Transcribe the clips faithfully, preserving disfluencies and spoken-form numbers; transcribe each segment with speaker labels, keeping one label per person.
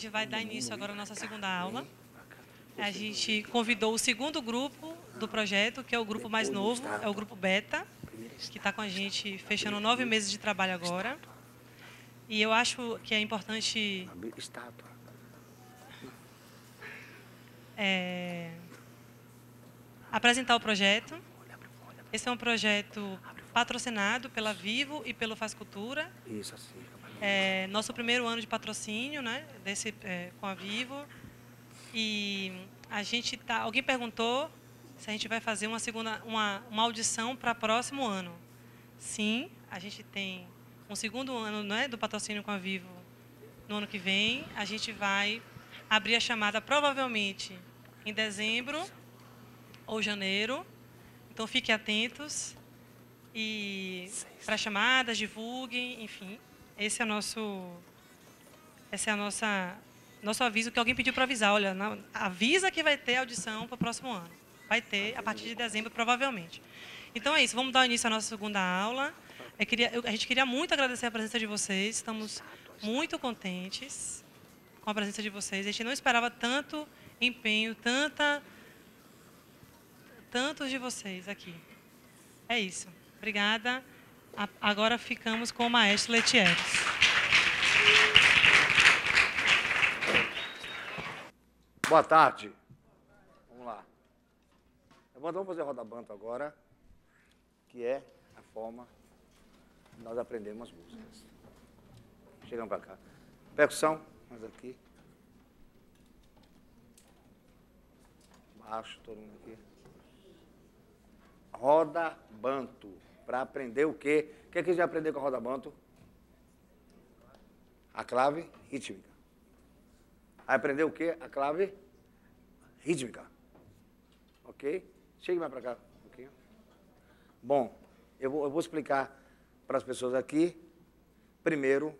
Speaker 1: gente vai dar início agora à nossa segunda aula. A gente convidou o segundo grupo do projeto, que é o grupo mais novo, é o grupo Beta, que está com a gente fechando nove meses de trabalho agora. E eu acho que é importante é, apresentar o projeto. Esse é um projeto patrocinado pela Vivo e pelo Faz Cultura.
Speaker 2: Isso, assim.
Speaker 1: É nosso primeiro ano de patrocínio, né, desse, é, com a Vivo. E a gente tá. Alguém perguntou se a gente vai fazer uma segunda, uma, uma audição para próximo ano. Sim, a gente tem um segundo ano, né, do patrocínio com a Vivo no ano que vem. A gente vai abrir a chamada provavelmente em dezembro ou janeiro. Então fiquem atentos e para chamadas, divulguem, enfim. Esse é o nosso, esse é a nossa, nosso aviso que alguém pediu para avisar. Olha, na, avisa que vai ter audição para o próximo ano. Vai ter a partir de dezembro, provavelmente. Então é isso, vamos dar início à nossa segunda aula. Eu queria, eu, a gente queria muito agradecer a presença de vocês. Estamos muito contentes com a presença de vocês. A gente não esperava tanto empenho, tanta, tantos de vocês aqui. É isso. Obrigada. A, agora ficamos com o maestro Letieres.
Speaker 2: Boa tarde. Vamos lá. Vamos fazer rodabanto agora, que é a forma de nós aprendermos músicas. Chegamos para cá. Percussão, mais aqui. Baixo, todo mundo aqui. Rodabanto. Para aprender o quê? O que é que a gente vai aprender com a rodabanto? A clave rítmica. Vai aprender o quê? A clave rítmica. Ok? Chegue mais para cá um pouquinho. Bom, eu vou, eu vou explicar para as pessoas aqui, primeiro,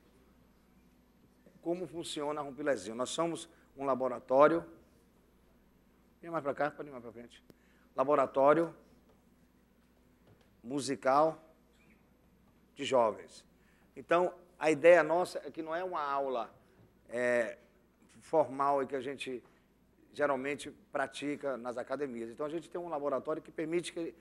Speaker 2: como funciona a Rumpilezinho. Nós somos um laboratório. Vem mais para cá, pode ir mais para frente. Laboratório musical de jovens. Então, a ideia nossa é que não é uma aula é, formal e que a gente geralmente pratica nas academias. Então, a gente tem um laboratório que permite que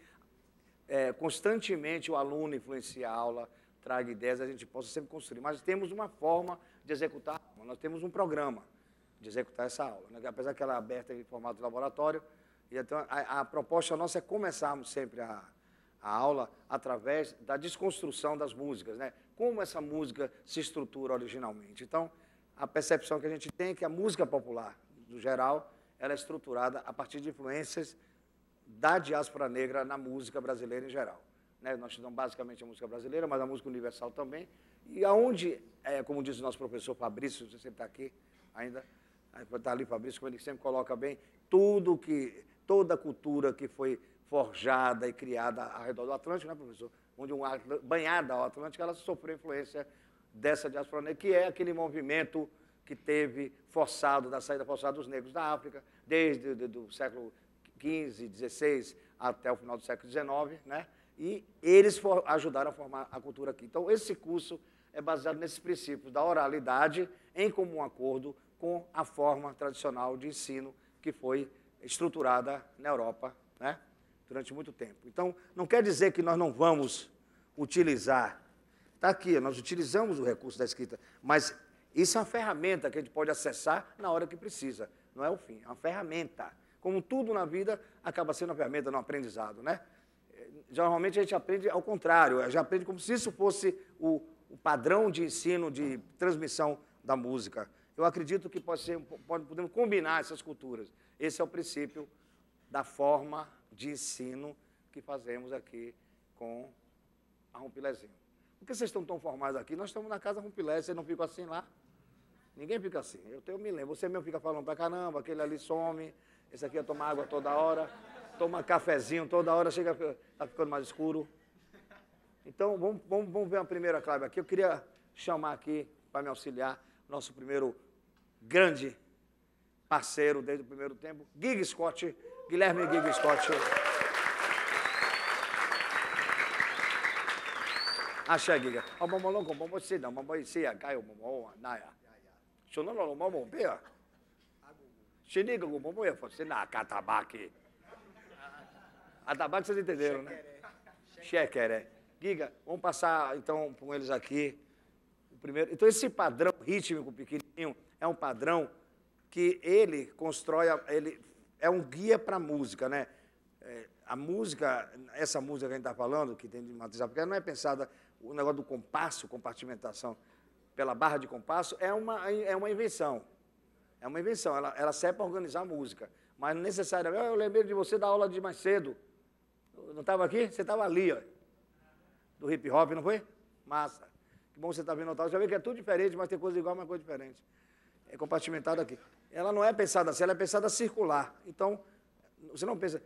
Speaker 2: é, constantemente o aluno influencie a aula, traga ideias, a gente possa sempre construir. Mas temos uma forma de executar, nós temos um programa de executar essa aula, né? Apesar que ela é aberta em formato de laboratório, e então a, a proposta nossa é começarmos sempre a a aula através da desconstrução das músicas, né? Como essa música se estrutura originalmente. Então, a percepção que a gente tem é que a música popular, no geral, ela é estruturada a partir de influências da diáspora negra na música brasileira em geral, né? Nós estudamos basicamente a música brasileira, mas a música universal também. E aonde, é, como diz o nosso professor Fabrício, você sempre está aqui ainda, está ali Fabrício, como ele sempre coloca bem, tudo que, toda a cultura que foi forjada e criada ao redor do Atlântico, né, professor? Onde uma banhada ao Atlântico, ela sofreu influência dessa diáspora negra, que é aquele movimento que teve forçado, da saída forçada dos negros da África, desde o século quinze, dezesseis até o final do século dezenove, né? E eles for, ajudaram a formar a cultura aqui. Então, esse curso é baseado nesses princípios da oralidade em comum acordo com a forma tradicional de ensino que foi estruturada na Europa, né? Durante muito tempo. Então, não quer dizer que nós não vamos utilizar, está aqui, nós utilizamos o recurso da escrita, mas isso é uma ferramenta que a gente pode acessar na hora que precisa, não é o fim, é uma ferramenta. Como tudo na vida, acaba sendo uma ferramenta no aprendizado, né? Normalmente a gente aprende ao contrário, a gente aprende como se isso fosse o, o padrão de ensino, de transmissão da música. Eu acredito que pode ser, pode, podemos combinar essas culturas. Esse é o princípio da forma de ensino que fazemos aqui com a Rumpilezinho. Por que vocês estão tão formados aqui? Nós estamos na casa Rumpilé, vocês não ficam assim lá? Ninguém fica assim. Eu, tenho, eu me lembro. Você mesmo fica falando pra caramba, aquele ali some, esse aqui ia tomar água toda hora, toma cafezinho toda hora, chega, tá ficando mais escuro. Então, vamos, vamos, vamos ver a primeira clave aqui. Eu queria chamar aqui, para me auxiliar, nosso primeiro grande parceiro desde o primeiro tempo, Gig Scott, Guilherme Gig Scott. Axé, Giga. O mamolong com mambo sida, mambo isia, caio mambo, naia. Chonou no mamo pia. Xiniga com mamo é você na catabaque. Atabaque vocês entenderam, né? Xequeré. Giga, vamos passar então com eles aqui. O primeiro. Então esse padrão rítmico pequenininho é um padrão que ele constrói, ele é um guia para a música, né? É, a música, essa música que a gente está falando, que tem de matriz africana, não é pensada, o negócio do compasso, compartimentação pela barra de compasso, é uma, é uma invenção. É uma invenção, ela, ela serve para organizar a música. Mas necessariamente, eu lembrei de você da aula de mais cedo. Não estava aqui? Você estava ali, ó. Do hip hop, não foi? Massa. Que bom você estar vendo. Já vê que é tudo diferente, mas tem coisa igual, mas coisa diferente. É compartimentado aqui. Ela não é pensada assim, ela é pensada circular. Então, você não pensa...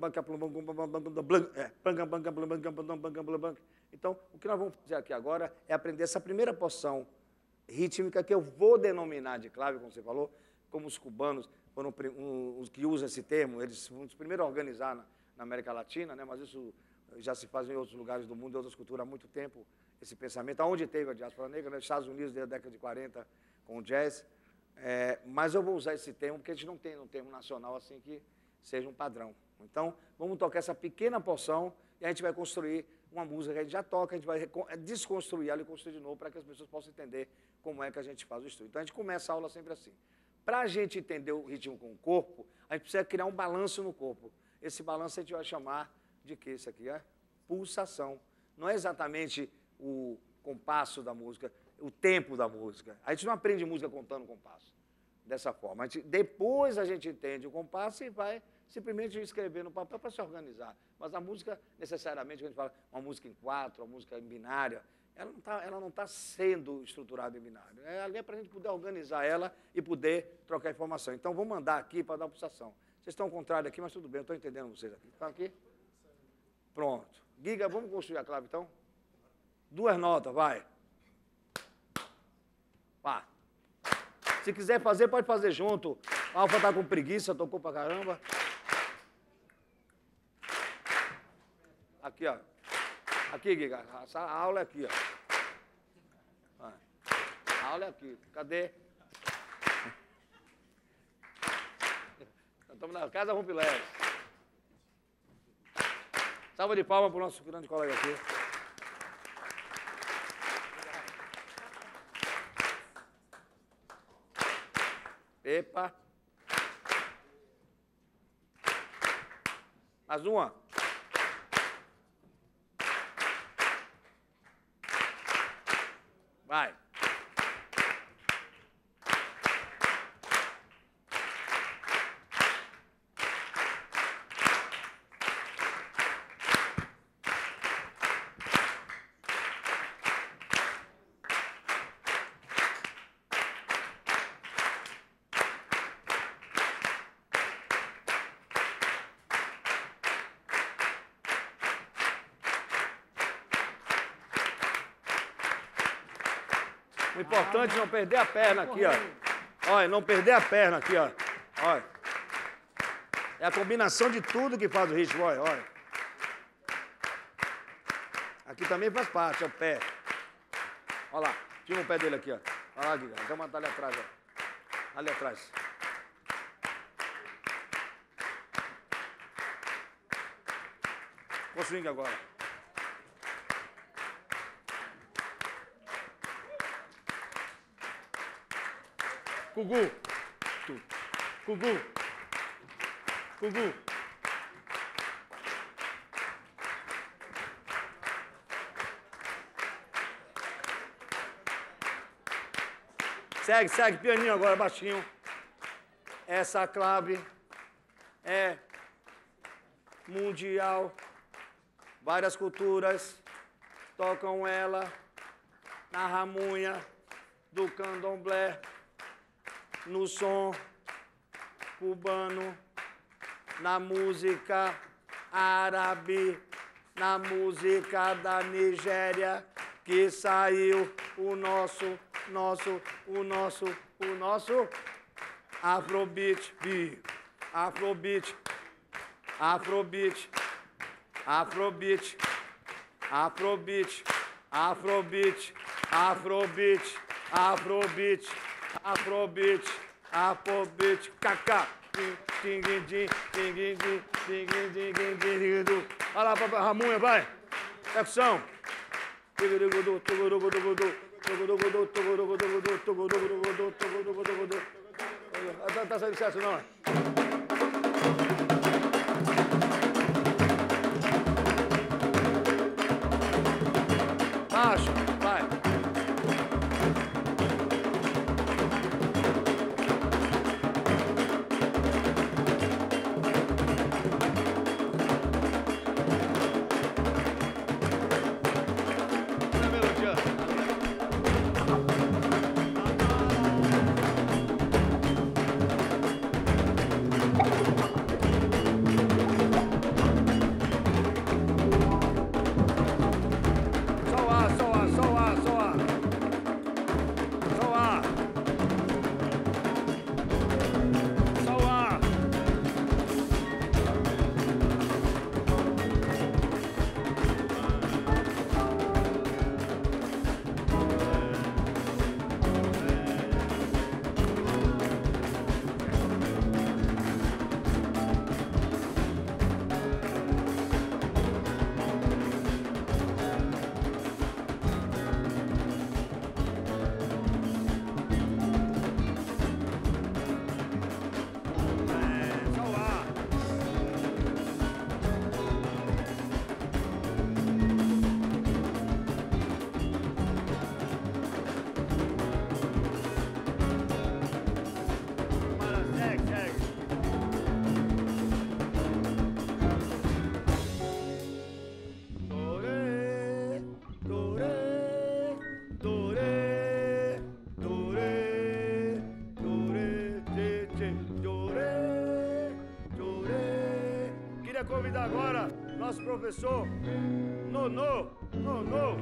Speaker 2: Então, o que nós vamos fazer aqui agora é aprender essa primeira porção rítmica que eu vou denominar de clave, como você falou, como os cubanos foram um, os que usam esse termo, eles foram os primeiros a organizar na, na América Latina, né? Mas isso já se faz em outros lugares do mundo, em outras culturas há muito tempo, esse pensamento. Aonde teve a diáspora negra, nos Estados Unidos, desde a década de quarenta, com o jazz. É, mas eu vou usar esse termo, porque a gente não tem um termo nacional assim que seja um padrão. Então, vamos tocar essa pequena porção e a gente vai construir uma música que a gente já toca, a gente vai desconstruir ela e construir de novo para que as pessoas possam entender como é que a gente faz o estudo. Então, a gente começa a aula sempre assim. Para a gente entender o ritmo com o corpo, a gente precisa criar um balanço no corpo. Esse balanço a gente vai chamar de quê? Isso aqui é pulsação. Não é exatamente o compasso da música, o tempo da música. A gente não aprende música contando compasso dessa forma. A gente, depois a gente entende o compasso e vai simplesmente escrever no papel para se organizar. Mas a música, necessariamente, a gente fala uma música em quatro, uma música em binária, ela não está ela não tá sendo estruturada em binário. É ali é para a gente poder organizar ela e poder trocar informação. Então, vou mandar aqui para dar uma pulsação. Vocês estão ao contrário aqui, mas tudo bem, eu estou entendendo vocês aqui. Estão aqui? Pronto. Giga, vamos construir a clave, então? Duas notas, vai. Vá. Se quiser fazer, pode fazer junto. A Alfa está com preguiça, tocou pra caramba. Aqui, ó. Aqui, Giga. A aula é aqui, ó. A aula é aqui. Cadê? Estamos na Casa Rompileves. Salva de palmas para o nosso grande colega aqui. Epa. Mais uma. Vai. O importante é não perder a perna aqui, ó. Olha, não perder a perna aqui, ó. Olha. É a combinação de tudo que faz o ritmo, olha, olha. Aqui também faz parte, é o pé. Olha lá, tira o pé dele aqui, ó. Olha lá, Guilherme, vamos matar ali atrás, ó. Ali atrás. O swing agora. Cugu. Cugu. Cugu. Segue, segue, pianinho agora, baixinho. Essa clave é mundial. Várias culturas tocam ela na ramunha do candomblé, no som cubano, na música árabe, na música da Nigéria, que saiu o nosso, nosso, o nosso, o nosso Afrobeat, Afrobeat, Afrobeat, Afrobeat, Afrobeat, Afrobeat, Afrobeat, Afrobeat, Afrobeat, Afrobeat, cacá. Olha lá, papai Ramunha, vai. Percussão. Não tá saindo certo, não. Baixo, vai. Convidar agora nosso professor Nonô, Nonô.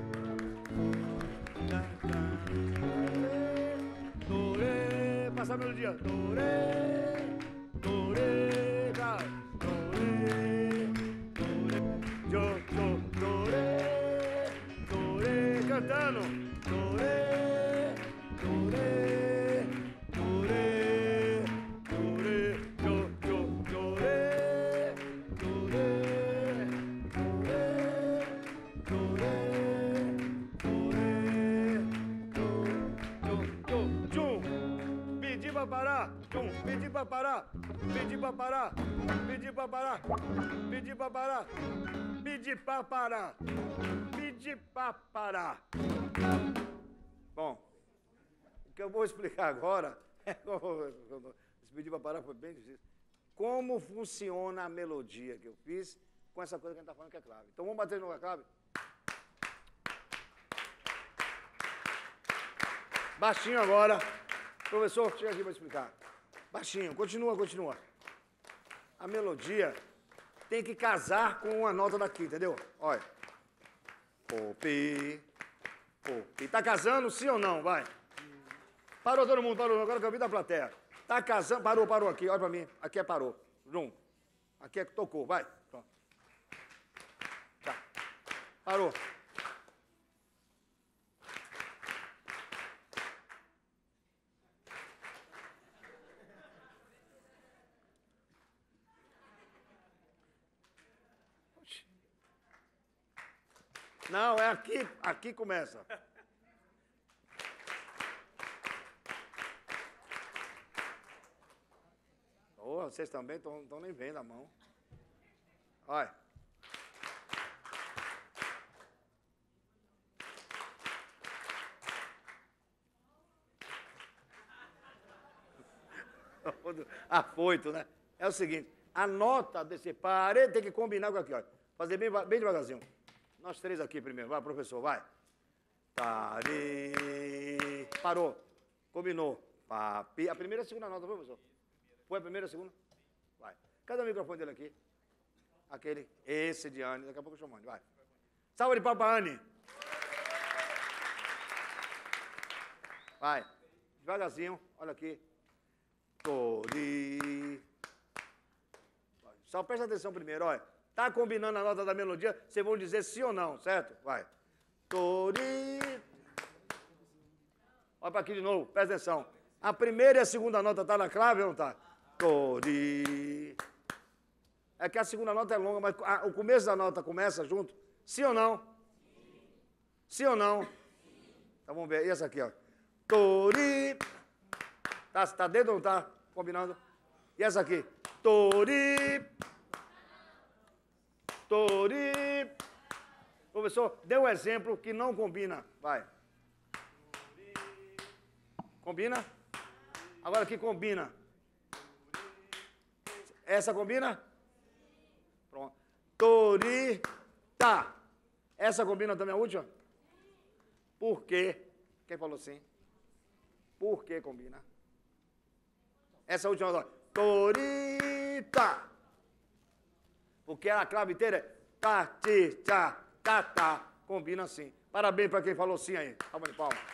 Speaker 2: Dorê, passa a melodia. Dorê, dorê, vai. Dorê, dorê, jo, jo, dorê, dorê, cantando. Dorê, dorê, dorê, dorê, jo, jo, dorê. Parar, tum, pedi pra parar, pedi pra parar, pedi pra parar, pedi pra parar, pedi pra parar, pedi pra parar. Bom, o que eu vou explicar agora, esse pedir pra parar foi bem difícil, como funciona a melodia que eu fiz com essa coisa que a gente tá falando que é clave. Então vamos bater de novo a clave. Baixinho agora. Professor, chega aqui para explicar. Baixinho, continua, continua. A melodia tem que casar com uma nota daqui, entendeu? Olha. Pô, pi, pô, pi. Tá casando, sim ou não? Vai. Parou todo mundo, parou. Agora que eu vi da plateia. Tá casando, parou, parou aqui. Olha para mim. Aqui é parou. Zum. Aqui é que tocou. Vai. Pronto. Tá. Parou. Não, é aqui, aqui começa. Oh, vocês também estão nem vendo a mão. Olha. Afoito, né? É o seguinte, a nota desse pare tem que combinar com aqui, ó. Fazer bem, bem devagarzinho. Nós três aqui primeiro. Vai, professor, vai. Pare. Parou. Combinou. Papi. A primeira e a segunda nota, professor? Foi a primeira e a segunda? Vai. Cadê o microfone dele aqui? Aquele. Esse de Anne. Daqui a pouco eu chamo Anne. Vai. Salve de palmas para Anne. Vai. Devagarzinho. Olha aqui. Tori. Só presta atenção primeiro, olha. Tá combinando a nota da melodia, vocês vão dizer sim ou não, certo? Vai. Tori. Olha para aqui de novo, presta atenção. A primeira e a segunda nota tá na clave ou não tá? Tori. É que a segunda nota é longa, mas a, o começo da nota começa junto? Sim ou não? Sim ou não? Então vamos ver. E essa aqui, ó. Tori. Tá, tá dentro ou não tá? Combinando? E essa aqui? Tori. Tori. Professor, dê um exemplo que não combina. Vai. Combina? Agora que combina. Essa combina? Pronto. Tori. Tá. Essa combina também a última? Por quê? Quem falou sim? Por que combina? Essa última agora. Torita. Porque a clave inteira é tá, ti, tá, tá, tá. Combina assim. Parabéns para quem falou sim aí. Palma de palma.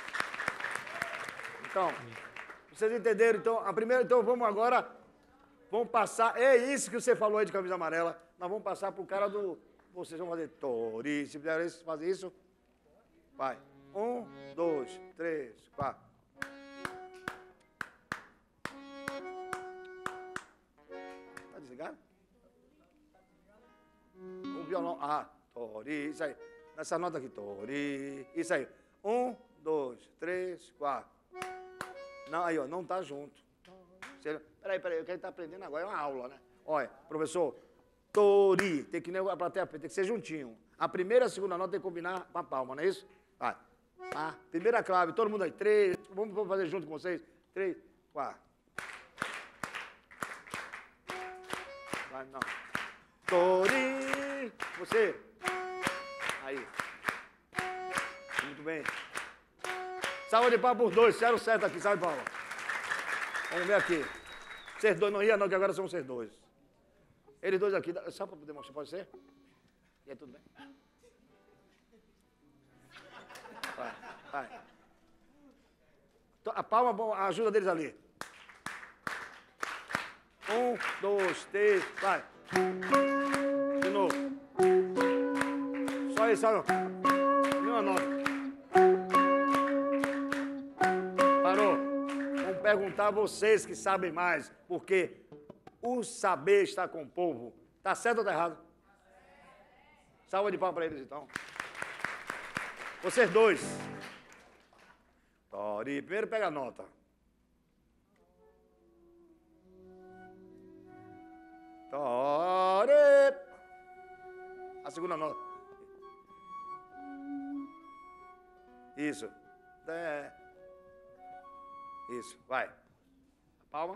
Speaker 2: Então, vocês entenderam? Então, a primeira, então vamos agora, vamos passar, é isso que você falou aí de camisa amarela, nós vamos passar pro cara do, vocês vão fazer tori, se puder fazer isso, vai. Um, dois, três, quatro. Tá desligado? O violão, ah, tori, isso aí. Nessa nota aqui, tori, isso aí. Um, dois, três, quatro. Não, aí, ó, não tá junto. Você, peraí, peraí, o que a gente tá aprendendo agora é uma aula, né? Olha, professor, tori, tem que nem a plateia, tem que ser juntinho. A primeira e a segunda nota tem que combinar com a palma, não é isso? Vai. Ah, primeira clave, todo mundo aí, três, vamos, vamos fazer junto com vocês? Três, quatro. Vai, não. Tori, você. Aí. Muito bem. Salva de palmas por dois, zero certo aqui, salva de palmas. Vamos ver aqui. Vocês dois não iam não, que agora são vocês dois. Eles dois aqui, só para poder mostrar, pode ser? E aí, tudo bem? Vai, vai. A palma, a ajuda deles ali. Um, dois, três, vai. De novo. Só isso, só. Nenhuma nota. Parou. Vamos perguntar a vocês que sabem mais, porque o saber está com o povo. Tá certo ou tá errado? Salva de palmas para eles, então. Vocês dois. Tori, primeiro pega a nota. Tori. A segunda nota. Isso. É. Isso, vai. A palma.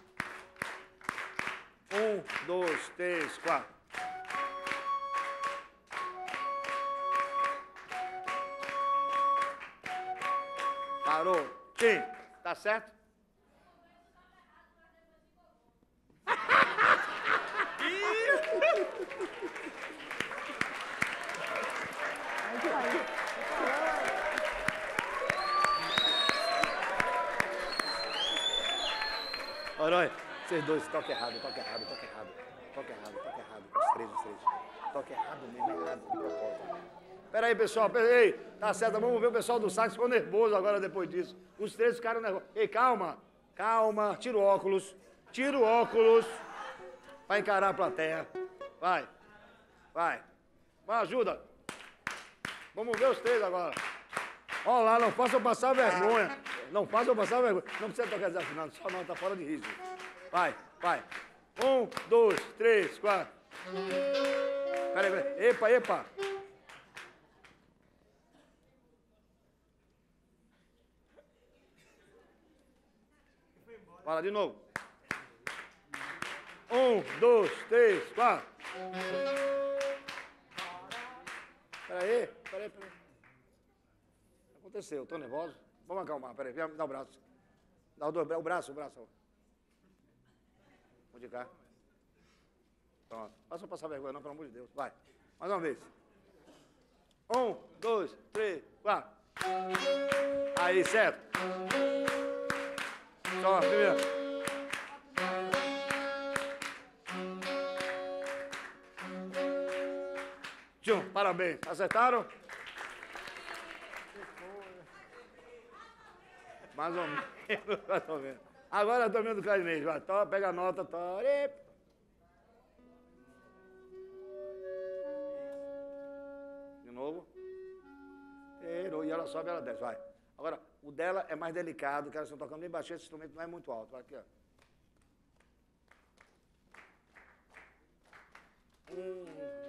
Speaker 2: Um, dois, três, quatro. Parou. Sim. Tá certo? Olha, vocês dois, toca errado, toca errado, toca errado, toca errado, toca errado, os três, os três. Toca errado mesmo, errado, de propósito. Pera aí, pessoal, pera aí, tá certo, vamos ver o pessoal do sax, ficou nervoso agora depois disso. Os três ficaram nervosos. Ei, calma, calma, tira o óculos, tira o óculos, vai encarar a plateia. Vai, vai, vai, ajuda. Vamos ver os três agora. Olha lá, não façam passar vergonha. Não façam passar vergonha. Não precisa tocar desafinado, só não, tá fora de risco. Vai, vai. Um, dois, três, quatro. Peraí, peraí. Epa, epa. Fala de novo. Um, dois, três, quatro. Peraí, peraí, peraí. O que aconteceu? Estou nervoso? Vamos acalmar, peraí, vem dá o braço. Dá o, dois, o braço, o braço. Vou de cá. Pronto. Passa passar vergonha, não, pelo amor de Deus. Vai. Mais uma vez. Um, dois, três, quatro. Aí, certo. Só, primeiro. Tchum, parabéns. Acertaram? Mais ou menos, mais ou menos. Agora a turminha do clarinete, vai. Tó, pega a nota, tó. De novo. E ela sobe, ela desce, vai. Agora, o dela é mais delicado, que elas estão tocando bem baixinho, esse instrumento não é muito alto. Vai aqui, ó. Hum.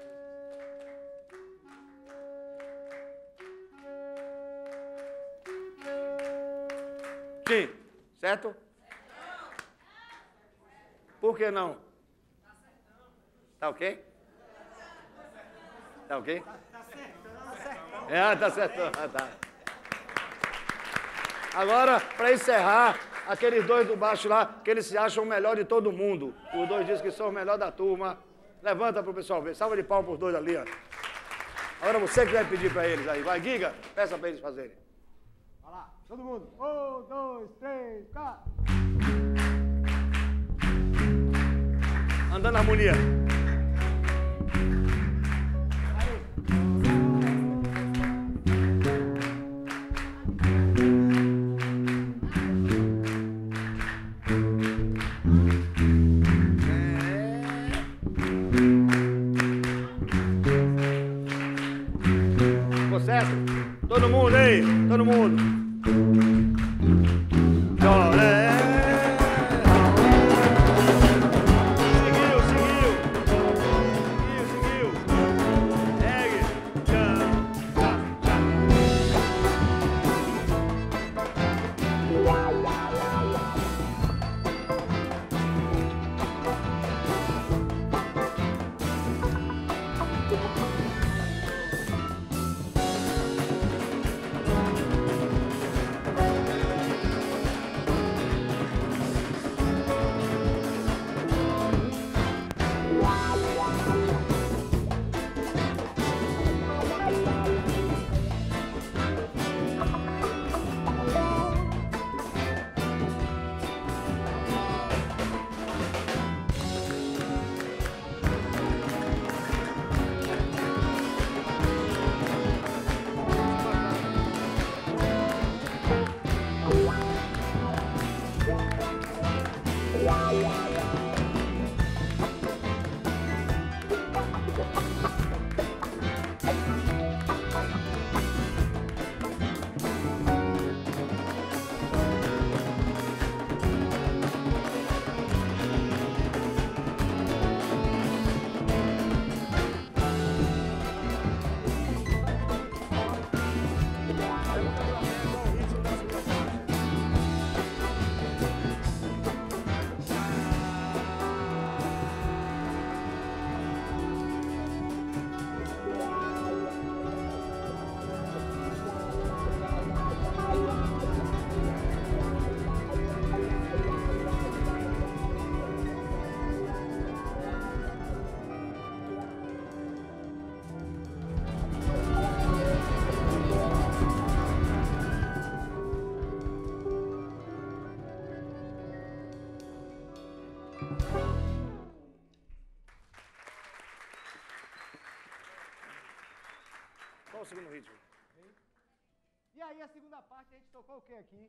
Speaker 2: Sim, certo? Por que não? Tá ok? Tá ok? É, tá certo. Ah, tá. Agora, para encerrar, aqueles dois do baixo lá, que eles se acham o melhor de todo mundo. Os dois dizem que são o melhor da turma. Levanta pro pessoal ver. Salva de palmas pros dois ali, ó. Agora você que vai pedir para eles aí. Vai, Giga, peça para eles fazerem.
Speaker 3: Vai lá, todo mundo. Um, dois, três, quatro.
Speaker 2: Andando na harmonia. Todo mundo aí, todo mundo. Choré. Seguiu, seguiu. Seguiu, seguiu. Segue. Tchau, tchau, Qual o segundo ritmo?
Speaker 3: E aí, a segunda parte, a gente tocou o que aqui?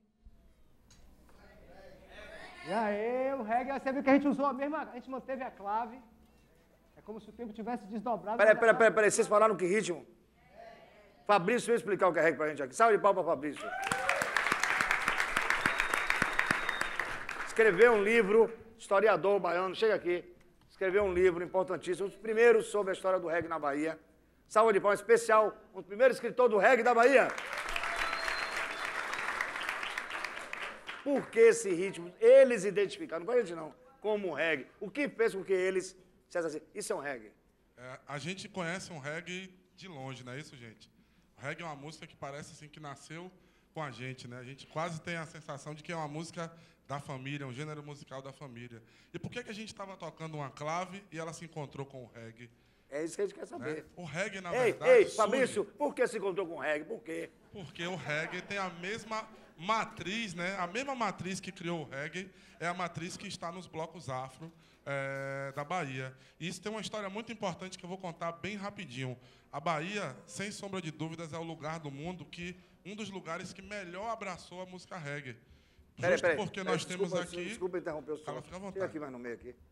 Speaker 3: E aí, o reggae, você viu que a gente usou a mesma, a gente manteve a clave. É como se o tempo tivesse desdobrado.
Speaker 2: Peraí, peraí, peraí, peraí, vocês falaram que ritmo? Fabrício vai explicar o que é reggae pra gente aqui. Salve de pau pra Fabrício. Escreveu um livro, historiador baiano, chega aqui. Escreveu um livro importantíssimo, um dos primeiros sobre a história do reggae na Bahia. Salva de palmas especial, o primeiro escritor do reggae da Bahia. Por que esse ritmo? Eles identificaram, não com a gente não, como reggae. O que fez com que eles dissessem assim, isso é um reggae?
Speaker 4: É, a gente conhece um reggae de longe, não é isso, gente? O reggae é uma música que parece assim que nasceu com a gente, né? A gente quase tem a sensação de que é uma música da família, um gênero musical da família. E por que, que a gente estava tocando uma clave e ela se encontrou com o reggae?
Speaker 2: É isso que a gente quer saber.
Speaker 4: Né? O reggae, na
Speaker 2: ei,
Speaker 4: verdade...
Speaker 2: Ei,
Speaker 4: surge...
Speaker 2: Fabrício, por que se encontrou com o reggae? Por quê?
Speaker 4: Porque o reggae tem a mesma matriz, né? A mesma matriz que criou o reggae é a matriz que está nos blocos afro é, da Bahia. E isso tem uma história muito importante que eu vou contar bem rapidinho. A Bahia, sem sombra de dúvidas, é o lugar do mundo que um dos lugares que melhor abraçou a música reggae.
Speaker 2: Peraí,
Speaker 4: Justo
Speaker 2: peraí,
Speaker 4: porque
Speaker 2: peraí,
Speaker 4: nós temos
Speaker 2: desculpa,
Speaker 4: aqui...
Speaker 2: Desculpa interromper o senhor.
Speaker 4: Ela fica à vontade.
Speaker 2: Chega aqui mais no meio aqui.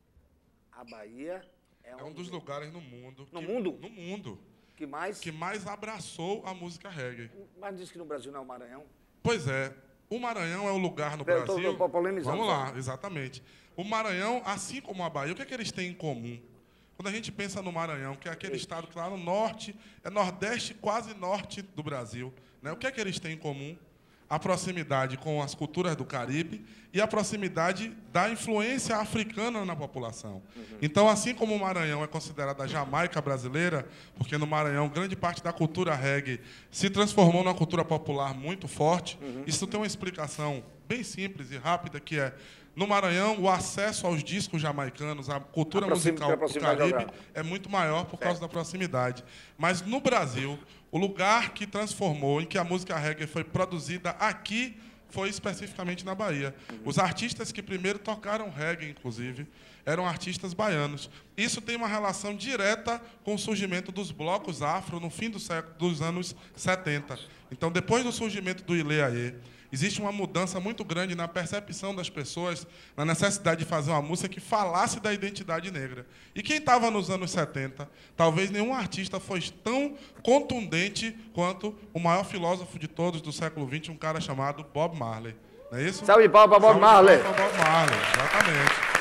Speaker 2: A Bahia é,
Speaker 4: É um
Speaker 2: um
Speaker 4: dos lugares no mundo...
Speaker 2: No
Speaker 4: que,
Speaker 2: mundo?
Speaker 4: No mundo.
Speaker 2: que mais...
Speaker 4: Que mais abraçou a música reggae.
Speaker 2: Mas diz que no Brasil não é o Maranhão.
Speaker 4: Pois é. O Maranhão é o lugar no
Speaker 2: Eu tô-
Speaker 4: Brasil...
Speaker 2: tô polemizando,
Speaker 4: Vamos
Speaker 2: só.
Speaker 4: lá, exatamente. O Maranhão, assim como a Bahia, o que é que eles têm em comum? Quando a gente pensa no Maranhão, que é aquele estado que lá no norte, é nordeste, quase norte do Brasil, né? O que é que eles têm em comum? A proximidade com as culturas do Caribe e a proximidade da influência africana na população. Uhum. Então, assim como o Maranhão é considerada a Jamaica brasileira, porque no Maranhão grande parte da cultura reggae se transformou numa cultura popular muito forte, uhum. Isso tem uma explicação bem simples e rápida, que é, no Maranhão, o acesso aos discos jamaicanos, à cultura musical do Caribe, é muito maior por causa da proximidade. Mas, no Brasil, o lugar que transformou, em que a música reggae foi produzida aqui, foi especificamente na Bahia. Os artistas que primeiro tocaram reggae, inclusive, eram artistas baianos. Isso tem uma relação direta com o surgimento dos blocos afro no fim do século, dos anos setenta. Então, depois do surgimento do Ilê-Aê, existe uma mudança muito grande na percepção das pessoas, na necessidade de fazer uma música que falasse da identidade negra. E quem estava nos anos setenta, talvez nenhum artista fosse tão contundente quanto o maior filósofo de todos do século vinte, um cara chamado Bob Marley. Não é isso?
Speaker 2: Salve de palmas para Bob Marley.
Speaker 4: Salve de palmas para Bob Marley, exatamente.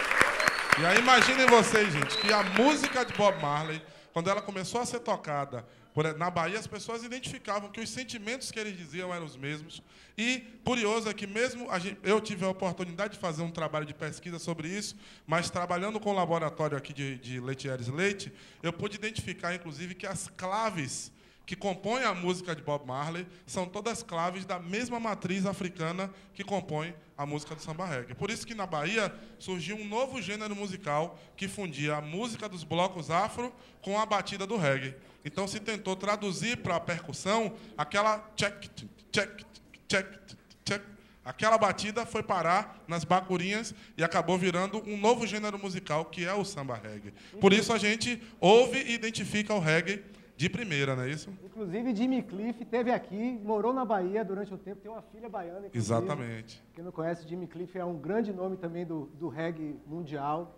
Speaker 4: E aí imaginem vocês, gente, que a música de Bob Marley, quando ela começou a ser tocada por, na Bahia, as pessoas identificavam que os sentimentos que eles diziam eram os mesmos. E curioso é que mesmo a gente, eu tive a oportunidade de fazer um trabalho de pesquisa sobre isso, mas trabalhando com o laboratório aqui de, de Letieres Leite, eu pude identificar, inclusive, que as claves que compõem a música de Bob Marley são todas claves da mesma matriz africana que compõe a música do samba reggae. Por isso que na Bahia surgiu um novo gênero musical que fundia a música dos blocos afro com a batida do reggae. Então se tentou traduzir para a percussão aquela check, check, check, check. Aquela batida foi parar nas bacurinhas e acabou virando um novo gênero musical que é o samba reggae. Por isso a gente ouve e identifica o reggae de primeira, não é isso?
Speaker 3: Inclusive, Jimmy Cliff esteve aqui, morou na Bahia durante um tempo, tem uma filha baiana.
Speaker 4: Exatamente.
Speaker 3: Quem não conhece, Jimmy Cliff é um grande nome também do, do reggae mundial.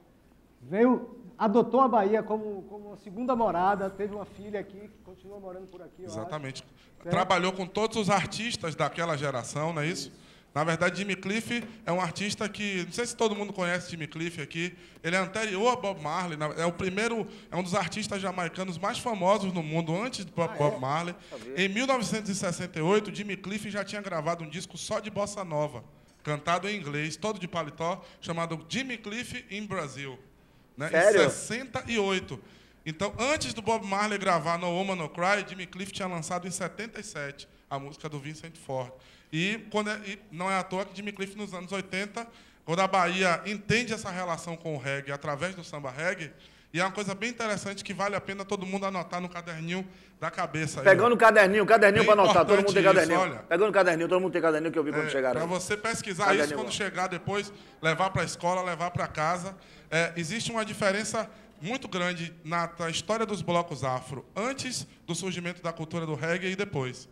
Speaker 3: Veio, adotou a Bahia como, como uma segunda morada, teve uma filha aqui, que continua morando por aqui, eu
Speaker 4: Exatamente.
Speaker 3: acho.
Speaker 4: Trabalhou com todos os artistas daquela geração, não é isso?
Speaker 3: Isso.
Speaker 4: Na verdade, Jimmy Cliff é um artista que, não sei se todo mundo conhece Jimmy Cliff aqui, ele é anterior a Bob Marley, é o primeiro, é um dos artistas jamaicanos mais famosos no mundo, antes de Bob, ah, Bob é? Marley. Em mil novecentos e sessenta e oito, Jimmy Cliff já tinha gravado um disco só de bossa nova, cantado em inglês, todo de paletó, chamado Jimmy Cliff in Brazil, né?
Speaker 2: Sério?
Speaker 4: Em sessenta e oito. Então, antes do Bob Marley gravar No Woman No Cry, Jimmy Cliff tinha lançado em setenta e sete a música do Vincent Ford. E, quando é, e não é à toa que Jimmy Cliff, nos anos oitenta, quando a Bahia entende essa relação com o reggae através do samba reggae, e é uma coisa bem interessante que vale a pena todo mundo anotar no caderninho da cabeça.
Speaker 2: Pegando o caderninho, caderninho para anotar, todo mundo tem caderninho.
Speaker 4: Isso, olha,
Speaker 2: Pegando o caderninho, todo mundo tem caderninho que eu vi quando
Speaker 4: é,
Speaker 2: chegaram.
Speaker 4: Para você pesquisar
Speaker 2: caderninho
Speaker 4: isso quando
Speaker 2: bom.
Speaker 4: chegar depois, levar para a escola, levar para casa. É, existe uma diferença muito grande na, na história dos blocos afro, antes do surgimento da cultura do reggae e depois.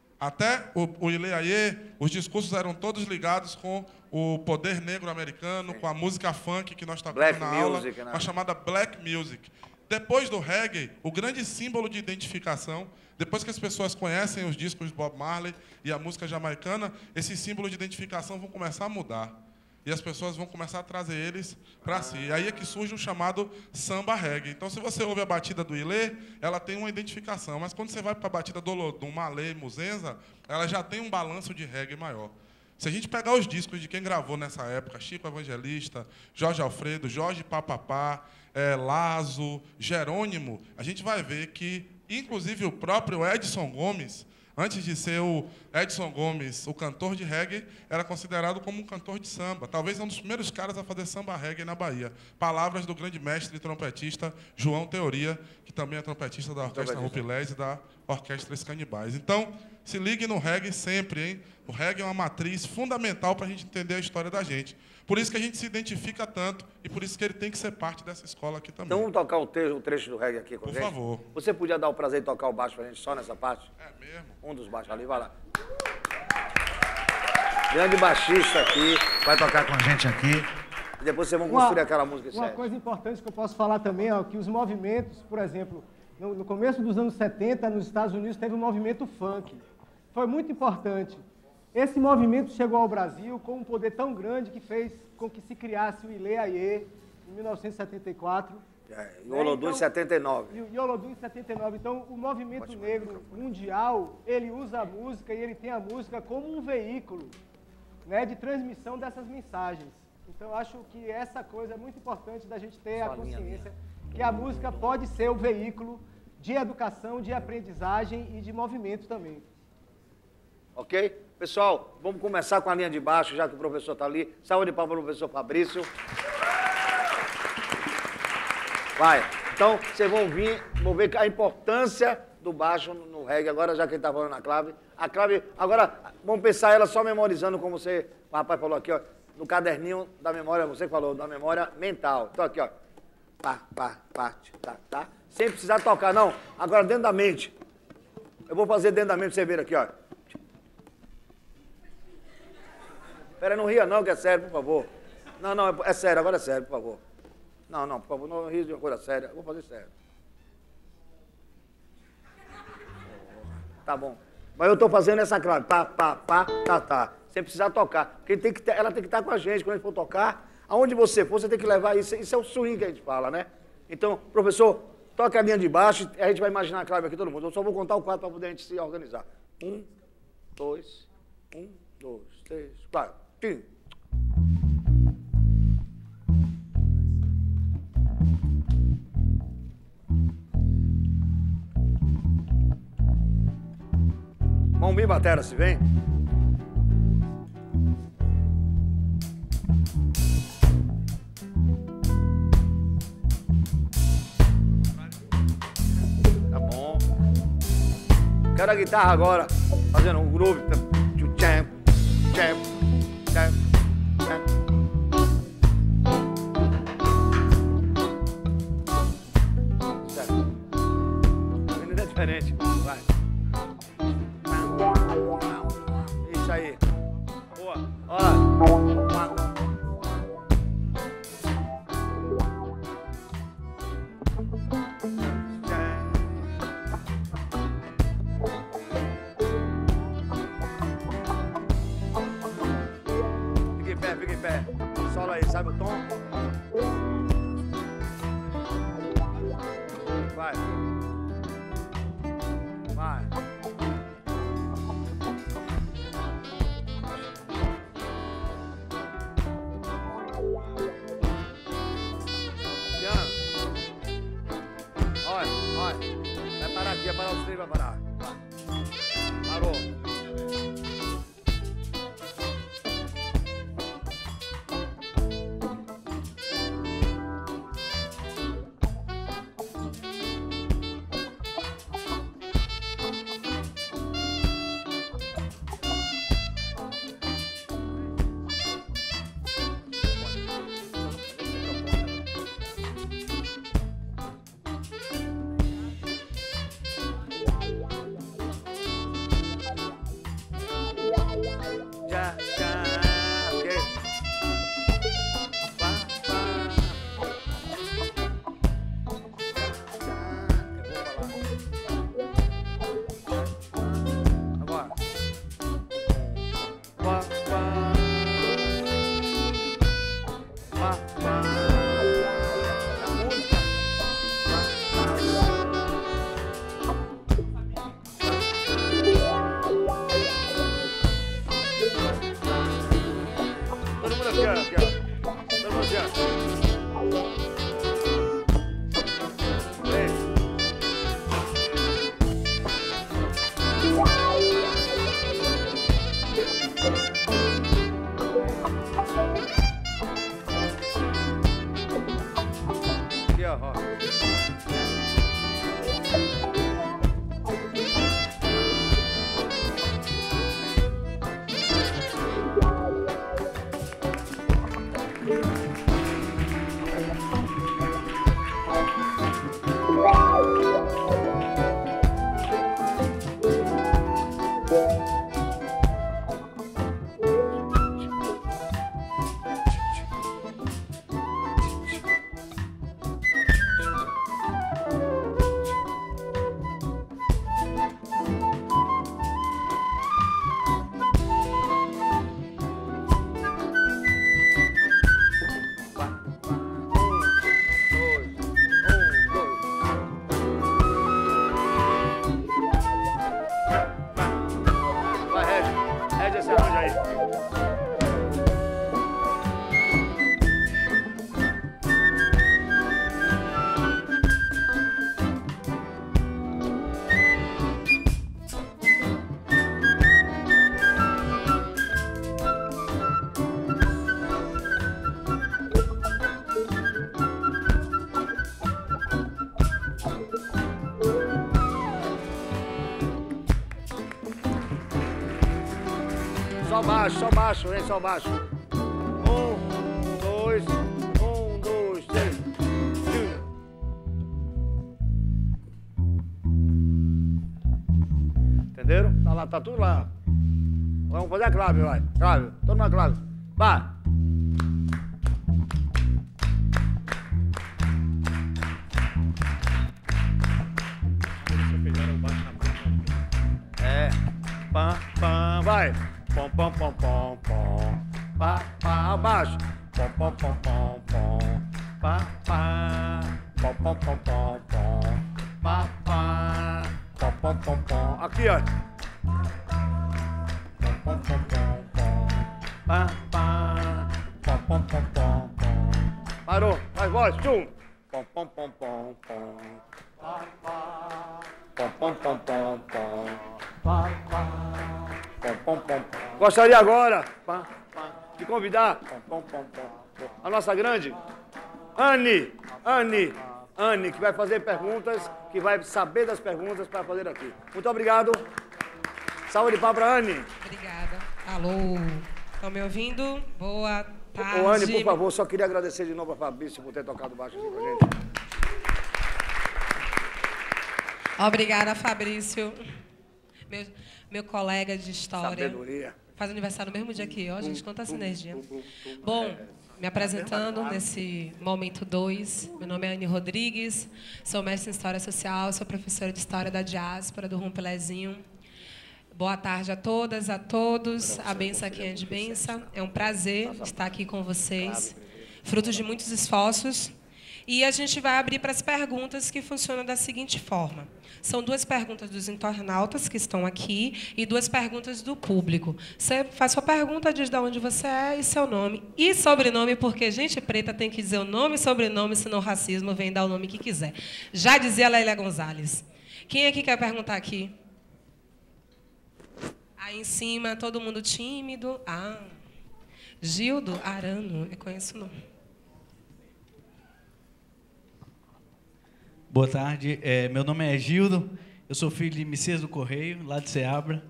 Speaker 4: Até o, o Ilê-Aê, os discursos eram todos ligados com o poder negro americano, com a música funk que nós tocamos
Speaker 2: Black
Speaker 4: na
Speaker 2: music,
Speaker 4: aula,
Speaker 2: né?
Speaker 4: a chamada Black Music. Depois do reggae, o grande símbolo de identificação, depois que as pessoas conhecem os discos de Bob Marley e a música jamaicana, esses símbolos de identificação vão começar a mudar. E as pessoas vão começar a trazer eles para si. E aí é que surge o chamado samba reggae. Então, se você ouve a batida do Ilê, ela tem uma identificação. Mas quando você vai para a batida do, do Malê, Muzenza, ela já tem um balanço de reggae maior. Se a gente pegar os discos de quem gravou nessa época, Chico Evangelista, Jorge Alfredo, Jorge Papapá, é, Lazo, Jerônimo, a gente vai ver que, inclusive, o próprio Edson Gomes, antes de ser o Edson Gomes, o cantor de reggae, era considerado como um cantor de samba. Talvez um dos primeiros caras a fazer samba reggae na Bahia. Palavras do grande mestre e trompetista João Teoria, que também é trompetista da Orquestra Rupilés e da Orquestras Canibais. Então, se ligue no reggae sempre, hein? O reggae é uma matriz fundamental para a gente entender a história da gente. Por isso que a gente se identifica tanto e por isso que ele tem que ser parte dessa escola aqui também.
Speaker 2: Então vamos tocar o trecho, o trecho do reggae aqui com a gente?
Speaker 4: Por favor.
Speaker 2: Você podia dar o prazer de tocar o baixo pra gente só nessa parte?
Speaker 4: É mesmo?
Speaker 2: Um dos baixos ali, vai lá. Grande baixista aqui, vai tocar com a gente aqui. E depois vocês vão construir uma, aquela música.
Speaker 3: Uma
Speaker 2: sério.
Speaker 3: coisa importante que eu posso falar também é que os movimentos, por exemplo, no, no começo dos anos setenta, nos Estados Unidos, teve um movimento funk. Foi muito importante. Esse movimento chegou ao Brasil com um poder tão grande que fez com que se criasse o Ilê Aie, em mil novecentos e setenta e quatro.
Speaker 2: É, e o Olodum em setenta e nove.
Speaker 3: E o Olodum em setenta e nove. Então, o movimento negro mundial, ele usa a música e ele tem a música como um veículo, né, de transmissão dessas mensagens. Então, acho que essa coisa é muito importante da gente ter a consciência que a música pode ser o veículo de educação, de aprendizagem e de movimento também.
Speaker 2: Ok? Pessoal, vamos começar com a linha de baixo, já que o professor está ali. Salve de palmas para o professor Fabrício. Vai. Então, vocês vão vir, vão ver a importância do baixo no reggae. Agora, já que ele está falando na clave. A clave, agora, vamos pensar ela só memorizando, como você, o rapaz falou aqui, ó, no caderninho da memória, você falou, da memória mental. Então, aqui, ó. Pá, pá, pá, tá, tá. Sem precisar tocar, não. Agora, dentro da mente. Eu vou fazer dentro da mente, pra você ver aqui, ó. Pera, não ria não, que é sério, por favor. Não, não, é sério, agora é sério, por favor. Não, não, por favor, não ria de uma coisa séria. Eu vou fazer sério. Tá bom. Mas eu tô fazendo essa clave. Pá, pá, pá, tá, tá. Sem precisar tocar. Porque tem que ter, ela tem que estar com a gente. Quando a gente for tocar, aonde você for, você tem que levar isso. Isso é o swing que a gente fala, né? Então, professor, toca a linha de baixo e a gente vai imaginar a clave aqui, todo mundo. Eu só vou contar o quatro para poder a gente se organizar. Um, dois, um, dois, três, quatro. Tim. Mão bem batera, se vem. Tá bom. Quero a guitarra agora, fazendo um groove. Tcham, tcham, tcham, tcham. Certo. A menina é diferente. Vai. Isso aí. Boa. Olha. Fica em pé, fica em pé. Sola aí, sabe o tom? Vai. Vai. Vai parar aqui, vai parar os três, vai parar. Parou. Já, já, ok. Pá, pá. Agora. Pá, pá. Pá, pá. A música. Todo mundo aqui, ó, aqui, ó. Todo mundo aqui, ó. Três. vai. Só baixo, só baixo, vem só baixo. Um, dois, um, dois, três. Entenderam? Tá lá, tá tudo lá. Vamos fazer a clave, vai. Clave, todo mundo na clave. Vai. É. Pam, pam, vai. Pom, pom, pom, pom, pom. Pá, pá, abaixo. Pom, pom, pom, pom, pom. Pá, pá. Pom, pom, pom, pom, pom. Pá, pá. Pom, pom, pom, pom. Aqui, ó. Pom, pom, pom, pom, pom. Pá, pá. Pom, pom, pom, pom, pom. Parou. Mais voz. Tchum. Pom, pom, pom, pom, pom. Pá, pá. Pom, pom, pom, pom, pom. Pá, pá. Pom, pom, pom, pom. Gostaria agora pá, pá, de convidar pom, pom, pom, a nossa grande Anne, Anne, Anne, que vai fazer perguntas, que vai saber das perguntas para fazer aqui. Muito obrigado. Salve de palmas para Anne.
Speaker 5: Obrigada. Alô, estão me ouvindo? Boa tarde.
Speaker 2: Ô, Anne, por favor, só queria agradecer de novo a Fabrício por ter tocado baixo aqui com a gente.
Speaker 5: Obrigada, Fabrício. Meu, meu colega de história.
Speaker 2: Sabedoria.
Speaker 5: Faz aniversário no mesmo dia que eu, a gente conta sinergia. Bom, me apresentando nesse momento dois, meu nome é Anne Rodrigues, sou mestre em História Social, sou professora de História da Diáspora do Rumpelezinho. Boa tarde a todas, a todos, a benção aqui é de benção. É um prazer estar aqui com vocês, fruto de muitos esforços. E a gente vai abrir para as perguntas que funcionam da seguinte forma. São duas perguntas dos internautas que estão aqui e duas perguntas do público. Você faz sua pergunta, diz de onde você é e seu nome. E sobrenome, porque gente preta tem que dizer o nome e sobrenome, senão o racismo vem dar o nome que quiser. Já dizia Lélia Gonzalez. Quem é que quer perguntar aqui? Aí em cima, todo mundo tímido. Ah, Gildo Arano, eu conheço o nome.
Speaker 6: Boa tarde, é, meu nome é Gildo, eu sou filho de Messias do Correio, lá de Ceabra.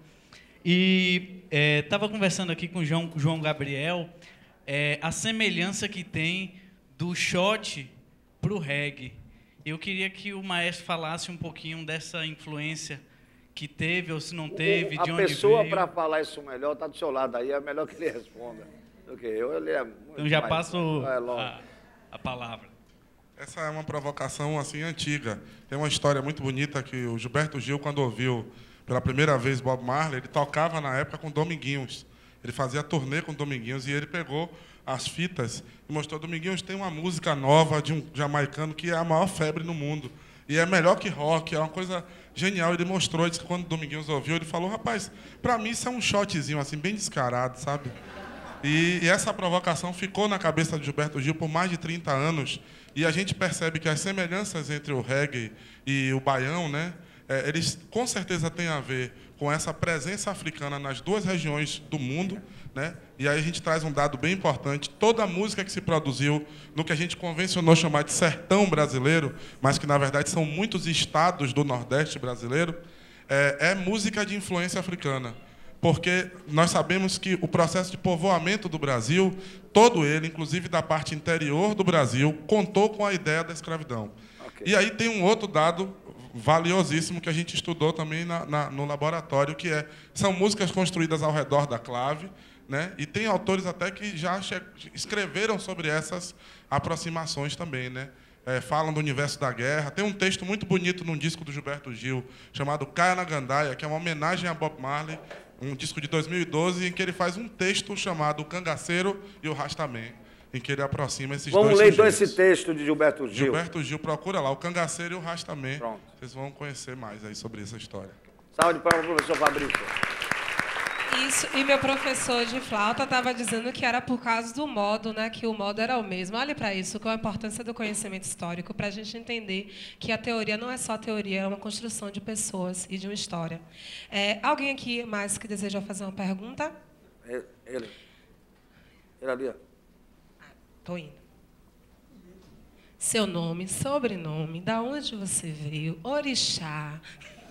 Speaker 6: E estava é, conversando aqui com o João, João Gabriel, é, a semelhança que tem do shot para o reggae. Eu queria que o maestro falasse um pouquinho dessa influência que teve ou se não teve,
Speaker 2: o,
Speaker 6: de onde veio.
Speaker 2: A pessoa, para falar isso melhor, está do seu lado aí, é melhor que ele responda. Do que eu, ele é muito
Speaker 6: então já
Speaker 2: mais,
Speaker 6: passo
Speaker 2: é,
Speaker 6: a, a palavra.
Speaker 4: Essa é uma provocação assim antiga. Tem uma história muito bonita que o Gilberto Gil, quando ouviu pela primeira vez Bob Marley, ele tocava na época com Dominguinhos. Ele fazia turnê com Dominguinhos e ele pegou as fitas e mostrou: Dominguinhos tem uma música nova de um jamaicano que é a maior febre no mundo. E é melhor que rock, é uma coisa genial. Ele mostrou, disse que quando Dominguinhos ouviu, ele falou: rapaz, para mim isso é um shotzinho assim, bem descarado, sabe? E, e essa provocação ficou na cabeça de Gilberto Gil por mais de trinta anos. E a gente percebe que as semelhanças entre o reggae e o baião, né, é, eles com certeza têm a ver com essa presença africana nas duas regiões do mundo, né? E aí a gente traz um dado bem importante: toda a música que se produziu no que a gente convencionou chamar de sertão brasileiro, mas que na verdade são muitos estados do Nordeste brasileiro, é, é música de influência africana. Porque nós sabemos que o processo de povoamento do Brasil, todo ele, inclusive da parte interior do Brasil, contou com a ideia da escravidão. Okay. E aí tem um outro dado valiosíssimo que a gente estudou também na, na, no laboratório, que é, são músicas construídas ao redor da clave, né? E tem autores até que já escreveram sobre essas aproximações também, né? É, falam do universo da guerra. Tem um texto muito bonito num disco do Gilberto Gil, chamado Caia na Gandaia, que é uma homenagem a Bob Marley, um disco de dois mil e doze, em que ele faz um texto chamado O Cangaceiro e o Rastaman, em que ele aproxima esses
Speaker 2: Vamos
Speaker 4: dois
Speaker 2: ler então
Speaker 4: sujeitos.
Speaker 2: esse texto de Gilberto Gil.
Speaker 4: Gilberto Gil, procura lá, O Cangaceiro e o Rastaman.
Speaker 2: Pronto.
Speaker 4: Vocês vão conhecer mais aí sobre essa história.
Speaker 2: Salve de palmas para o professor Fabrício.
Speaker 5: E Isso, e meu professor de flauta estava dizendo que era por causa do modo, né? Que o modo era o mesmo. Olhe para isso, qual a importância do conhecimento histórico, para a gente entender que a teoria não é só teoria, é uma construção de pessoas e de uma história. É, alguém aqui mais que deseja fazer uma pergunta?
Speaker 2: Ele. Ele, ele ali, ó.
Speaker 5: Estou indo. Seu nome, sobrenome, da onde você veio, orixá.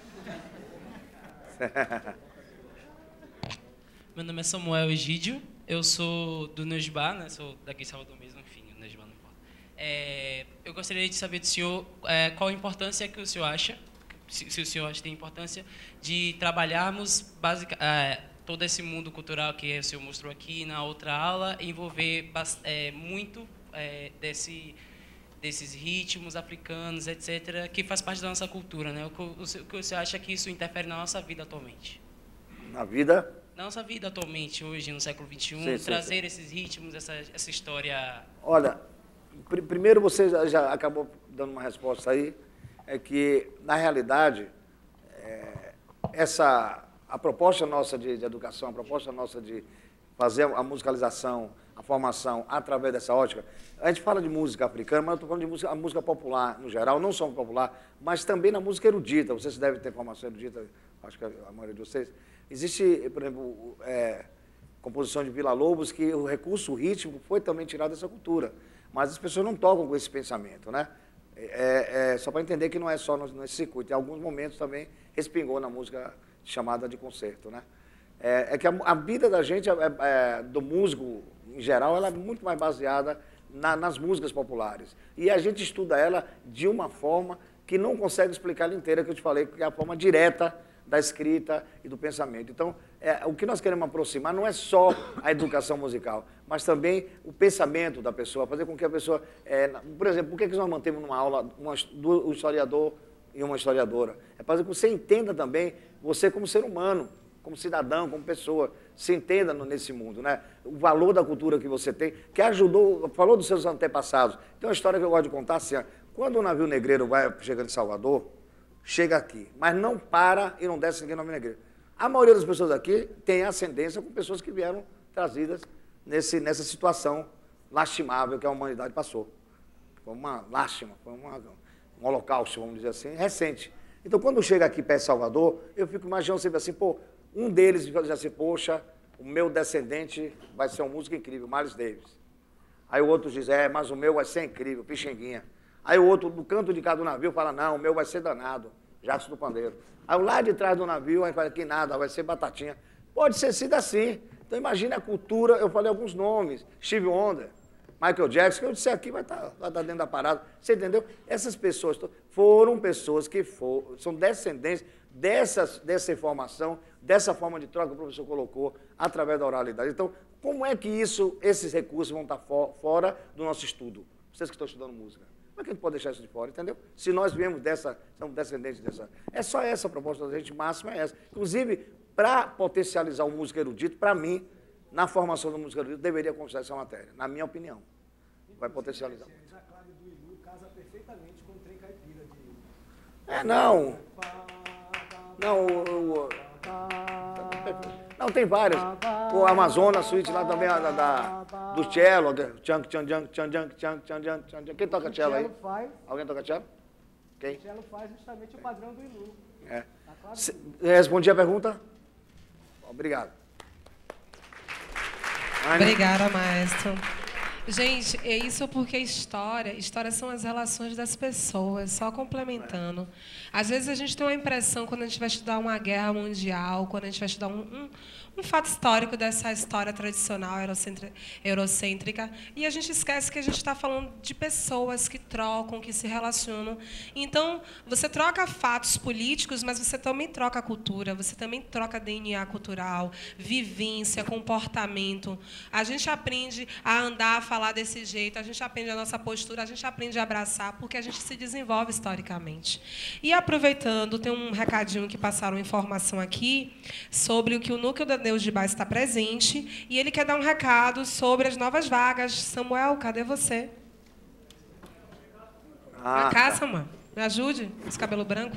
Speaker 7: Meu nome é Samuel Egídio, eu sou do Nujibá, né? Sou daqui de Salvador mesmo, enfim, o Nujibá não importa. É, eu gostaria de saber do senhor é, qual a importância que o senhor acha, se, se o senhor acha que tem importância, de trabalharmos basic, é, todo esse mundo cultural que o senhor mostrou aqui na outra aula, envolver é, muito é, desse, desses ritmos africanos, etcétera, que faz parte da nossa cultura, né? O que o, o que o senhor acha que isso interfere na nossa vida atualmente?
Speaker 2: Na vida?
Speaker 7: Na nossa vida atualmente, hoje, no século vinte e um,
Speaker 2: Sim, sim,
Speaker 7: trazer
Speaker 2: sim.
Speaker 7: esses ritmos, essa, essa história...
Speaker 2: Olha, pr primeiro você já, já acabou dando uma resposta aí, é que, na realidade, é, essa, a proposta nossa de, de educação, a proposta nossa de fazer a musicalização, a formação através dessa ótica, a gente fala de música africana, mas eu estou falando de música, a música popular no geral, não só popular, mas também na música erudita. Vocês devem ter formação erudita, acho que a maioria de vocês. Existe, por exemplo, é, composição de Vila Lobos, que o recurso rítmico foi também tirado dessa cultura. Mas as pessoas não tocam com esse pensamento, né? É, é, só para entender que não é só nesse circuito. Em alguns momentos também respingou na música chamada de concerto, né? É, é que a, a vida da gente, é, é, do músico em geral, ela é muito mais baseada na, nas músicas populares. E a gente estuda ela de uma forma que não consegue explicar ela inteira, que eu te falei, que é a forma direta da escrita e do pensamento. Então, é, o que nós queremos aproximar não é só a educação musical, mas também o pensamento da pessoa, fazer com que a pessoa... É, por exemplo, por que nós mantemos numa aula uma, um historiador e uma historiadora? É fazer com que você entenda também, você como ser humano, como cidadão, como pessoa, se entenda no, nesse mundo, né? O valor da cultura que você tem, que ajudou, falou dos seus antepassados. Tem uma história que eu gosto de contar assim, ó, quando o navio negreiro vai chegando em Salvador, chega aqui, mas não para e não desce ninguém no navio negreiro. A maioria das pessoas aqui tem ascendência com pessoas que vieram trazidas nesse, nessa situação lastimável que a humanidade passou. Foi uma lástima, foi uma, um holocausto, vamos dizer assim, recente. Então, quando chega aqui perto de Salvador, eu fico imaginando sempre assim, pô, um deles diz assim, poxa, o meu descendente vai ser um músico incrível, Miles Davis. Aí o outro diz, é, mas o meu vai ser incrível, Pixinguinha. Aí o outro, do canto de cada navio, fala, não, o meu vai ser danado, Jackson do Pandeiro. Aí lá de trás do navio, aí fala, que nada, vai ser Batatinha. Pode ser sido assim. Então imagine a cultura, eu falei alguns nomes, Steve Wonder, Michael Jackson, que eu disse aqui vai estar, vai estar dentro da parada. Você entendeu? Essas pessoas foram pessoas que foram, são descendentes dessas, dessa informação, dessa forma de troca que o professor colocou, através da oralidade. Então, como é que isso, esses recursos vão estar for, fora do nosso estudo? Vocês que estão estudando música. Como é que a gente pode deixar isso de fora, entendeu? Se nós viemos dessa, somos descendentes dessa... É só essa a proposta da gente máxima, é essa. Inclusive, para potencializar o músico erudito, para mim, na formação do músico erudito, deveria constar essa matéria, na minha opinião. Vai potencializar.
Speaker 3: A clave do Ilu casa perfeitamente com o trem caipira de...
Speaker 2: É, não. Não, o... o não, tem várias. O Amazonas Suite lá também, a, da, da, do cello. Tchan, tchan, tchan, tchan, tchan, tchan, tchan, tchan. Quem toca cello aí?
Speaker 3: Faz,
Speaker 2: Alguém toca cello? Quem?
Speaker 3: o cello faz justamente o padrão do Ilu.
Speaker 2: É. Se, respondi a pergunta? Obrigado. Anne?
Speaker 5: Obrigada, maestro. Gente, é isso porque história, história são as relações das pessoas, só complementando. Às vezes a gente tem uma impressão, quando a gente vai estudar uma guerra mundial, quando a gente vai estudar um, um, um fato histórico dessa história tradicional eurocêntrica, e a gente esquece que a gente está falando de pessoas que trocam, que se relacionam. Então, você troca fatos políticos, mas você também troca cultura, você também troca D N A cultural, vivência, comportamento. A gente aprende a andar, a falar desse jeito, a gente aprende a nossa postura, a gente aprende a abraçar, porque a gente se desenvolve historicamente. E aproveitando, tem um recadinho que passaram informação aqui sobre o que o Núcleo da Nujibá está presente, e ele quer dar um recado sobre as novas vagas. Samuel, cadê você?
Speaker 2: Ah,
Speaker 5: Pra cá,
Speaker 2: tá.
Speaker 5: Samuel. Me ajude, esse cabelo branco.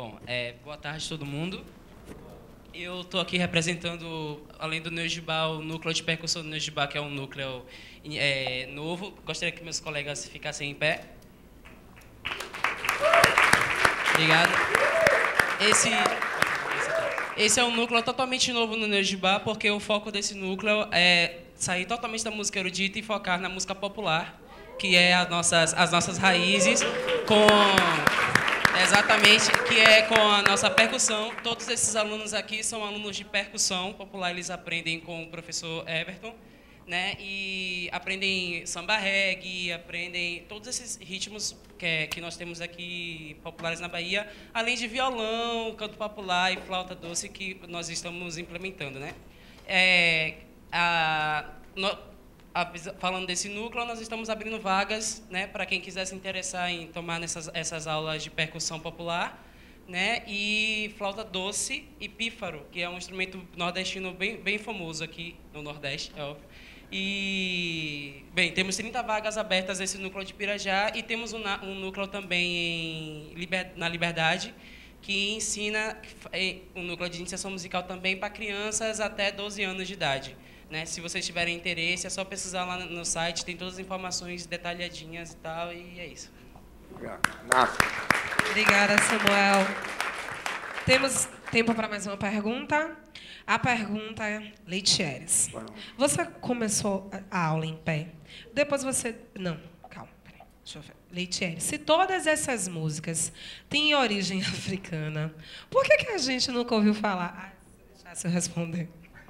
Speaker 7: Bom, é, boa tarde a todo mundo. Eu estou aqui representando, além do Neujibá, o núcleo de percussão do Neujibá, que é um núcleo é, novo. Gostaria que meus colegas ficassem em pé. Obrigado. Esse, esse é um núcleo totalmente novo no Neujibá, porque o foco desse núcleo é sair totalmente da música erudita e focar na música popular, que é as nossas, as nossas raízes, com... Exatamente, que é com a nossa percussão. Todos esses alunos aqui são alunos de percussão popular, eles aprendem com o professor Everton, né? E aprendem samba reggae, aprendem todos esses ritmos que, é, que nós temos aqui populares na Bahia, além de violão, canto popular e flauta doce que nós estamos implementando, né? É, a, no, Falando desse núcleo, nós estamos abrindo vagas, né, para quem quiser se interessar em tomar nessas essas aulas de percussão popular, né, e flauta doce e pífaro, que é um instrumento nordestino bem, bem famoso aqui no Nordeste, é óbvio. E, bem, temos trinta vagas abertas nesse núcleo de Pirajá e temos um, um núcleo também em Liber, na Liberdade, que ensina um núcleo de iniciação musical também para crianças até doze anos de idade. Né? Se vocês tiverem interesse, é só pesquisar lá no site, tem todas as informações detalhadinhas e tal, e é isso.
Speaker 2: Nossa.
Speaker 5: Obrigada, Samuel. Temos tempo para mais uma pergunta? A pergunta é, Leitieres, você começou a aula em pé, depois você... Não, calma, peraí, deixa eu ver. Leitieres, se todas essas músicas têm origem africana, por que, que a gente nunca ouviu falar? Ah, deixa eu responder.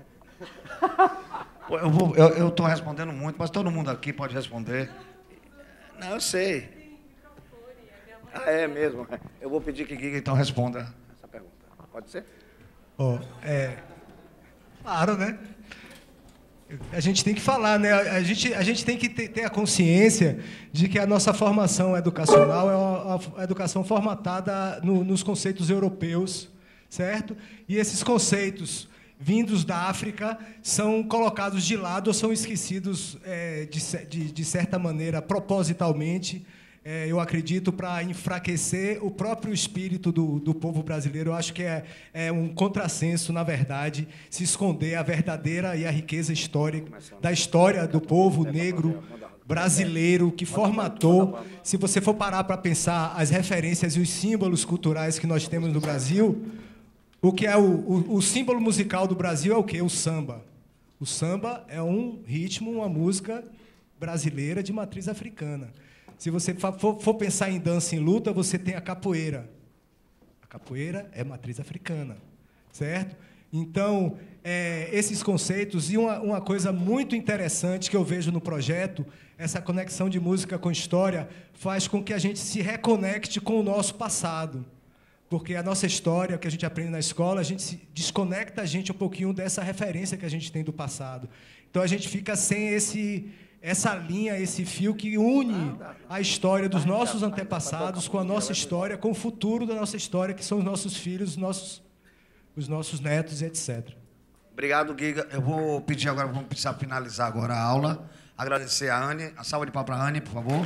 Speaker 2: Eu estou respondendo muito, mas todo mundo aqui pode responder. Não, eu sei. Ah, é mesmo. Eu vou pedir que Giga então responda essa pergunta. Pode ser?
Speaker 3: Oh, é, claro, né? A gente tem que falar, né? A gente, a gente tem que ter, ter a consciência de que a nossa formação educacional é uma, uma educação formatada no, nos conceitos europeus, certo? E esses conceitos vindos da África são colocados de lado ou são esquecidos é, de, de, de certa maneira, propositalmente, é, eu acredito, para enfraquecer o próprio espírito do, do povo brasileiro. Eu acho que é, é um contrassenso, na verdade, se esconder a verdadeira e a riqueza histórica da história do povo negro brasileiro que formatou. Se você for parar para pensar as referências e os símbolos culturais que nós temos no Brasil, o que é o, o, o símbolo musical do Brasil é o quê? O samba. O samba é um ritmo, uma música brasileira de matriz africana. Se você for, for pensar em dança em luta, você tem a capoeira. A capoeira é matriz africana, certo? Então, é, esses conceitos, e uma, uma coisa muito interessante que eu vejo no projeto, essa conexão de música com história, faz com que a gente se reconecte com o nosso passado. Porque a nossa história, que a gente aprende na escola, a gente se desconecta a gente um pouquinho dessa referência que a gente tem do passado. Então, a gente fica sem esse, essa linha, esse fio que une a história dos nossos antepassados com a nossa história, com o futuro da nossa história, que são os nossos filhos, os nossos, os nossos netos, etcétera.
Speaker 2: Obrigado, Giga. Eu vou pedir agora, vamos precisar finalizar agora a aula. Agradecer a Anne. A salva de palmas para a Anne, por favor.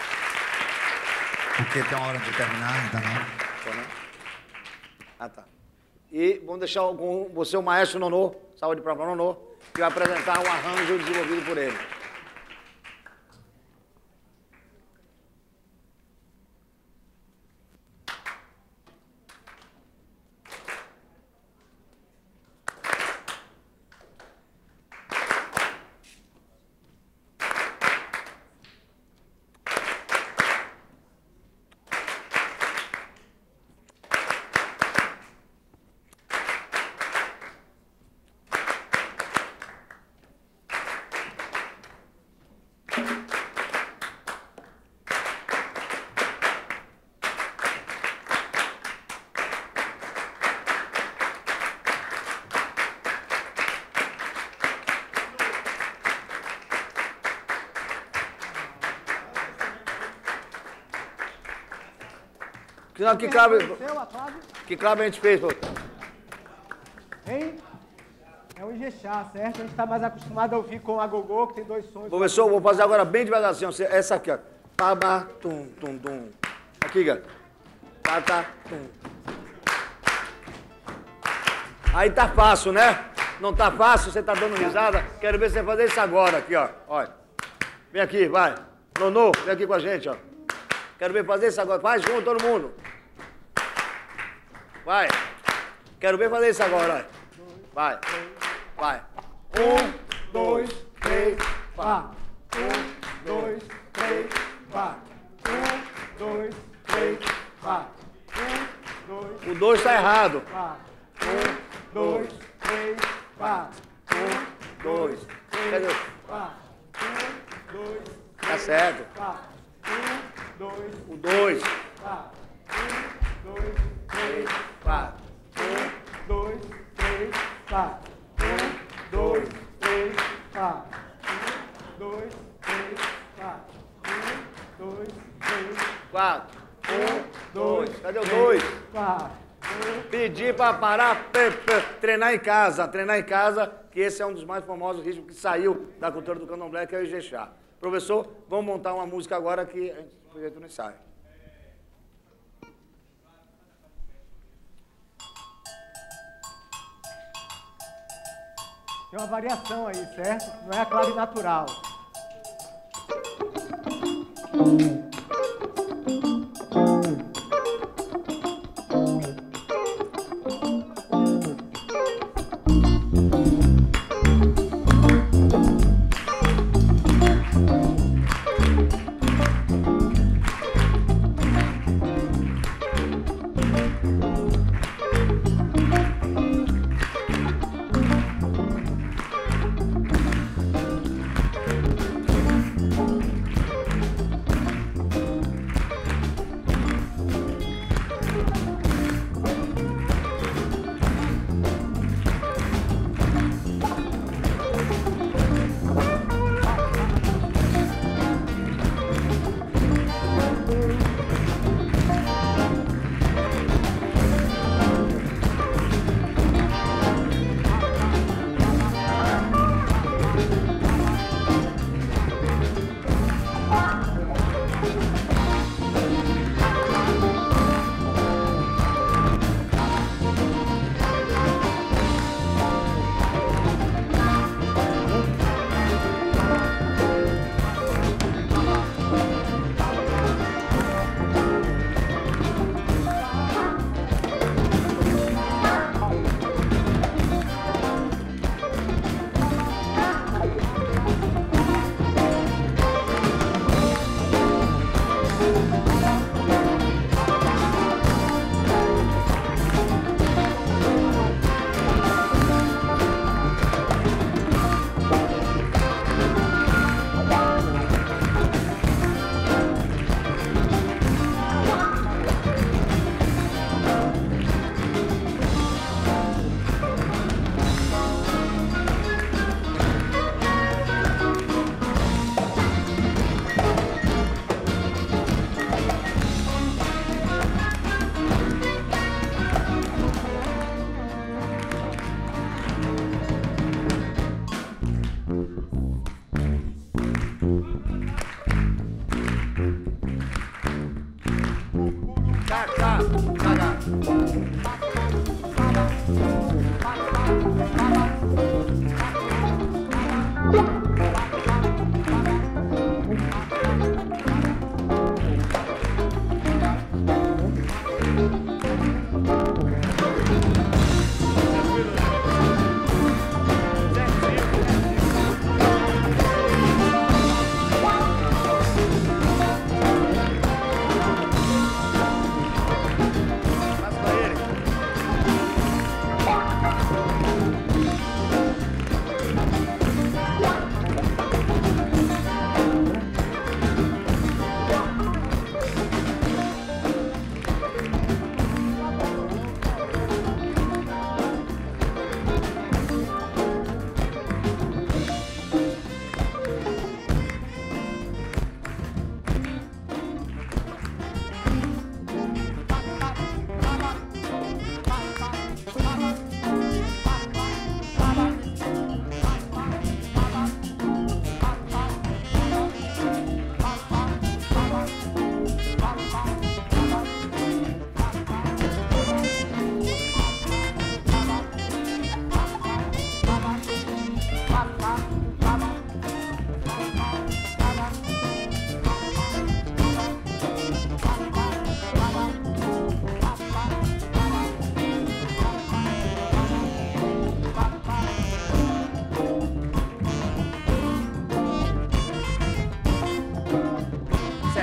Speaker 2: Porque tem uma hora de terminar, ainda não. Ah, tá. E vamos deixar com você o maestro Nonô, salva de palmas para o Nonô, que vai apresentar um arranjo desenvolvido por ele. Não, que clave, que clave a gente fez, pô?
Speaker 3: Hein? É um Ijexá, certo? A gente está mais acostumado a ouvir com a gogô, que tem dois sons.
Speaker 2: Professor, vou fazer agora bem devagarzinho. Essa aqui, ó. Pabá, tum, tum, tum. Aqui, cara. Tá, tá, tum. Aí tá fácil, né? Não tá fácil, você tá dando risada. Quero ver você fazer isso agora, aqui, ó. Olha. Vem aqui, vai. Nonô, vem aqui com a gente, ó. Quero ver fazer isso agora. Faz junto, todo mundo. Vai. Quero ver fazer isso agora, ó. Vai. Vai. Um, dois, três,
Speaker 3: Vá. Um, dois, três, vá. Um, dois, três, vá. Um, dois,
Speaker 2: o dois tá errado.
Speaker 3: vá. Um, dois, três, vá.
Speaker 2: Um, dois. Cadê?
Speaker 3: Vá. Um, dois,
Speaker 2: Tá certo.
Speaker 3: vá. Um, dois,
Speaker 2: O dois.
Speaker 3: vá. Um, dois, três,
Speaker 2: Vai.
Speaker 3: um, dois, três, vá. Um, dois, três, vá. Um, dois, três, vá. Um, dois, três,
Speaker 2: Quatro. Um, dois. Cadê o dois?
Speaker 3: vá.
Speaker 2: Pedir para parar, pe- pe- treinar em casa, treinar em casa, que esse é um dos mais famosos ritmos que saiu da cultura do candomblé, que é o Ijexá. Professor, vamos montar uma música agora que a gente foi no ensaio.
Speaker 3: Tem uma variação aí, certo? Não é a clave natural.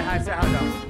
Speaker 2: encerrar, encerrar já.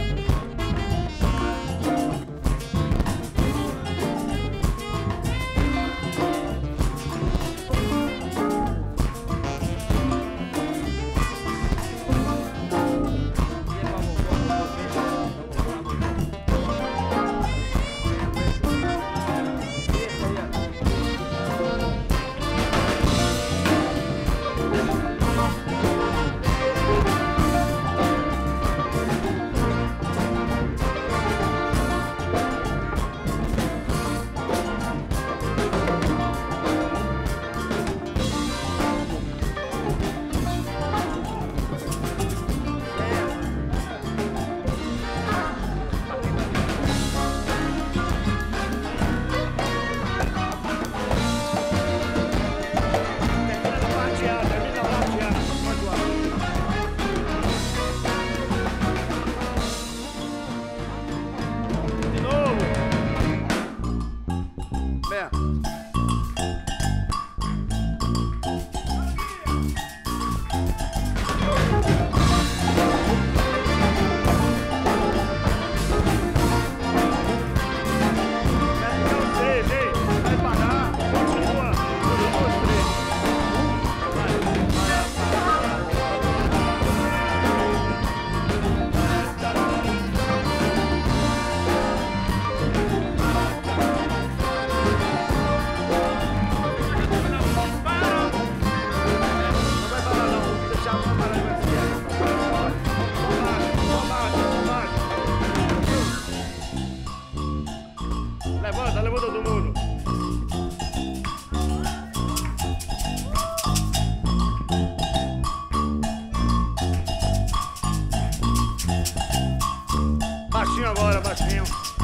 Speaker 2: Baixinho agora, baixinho.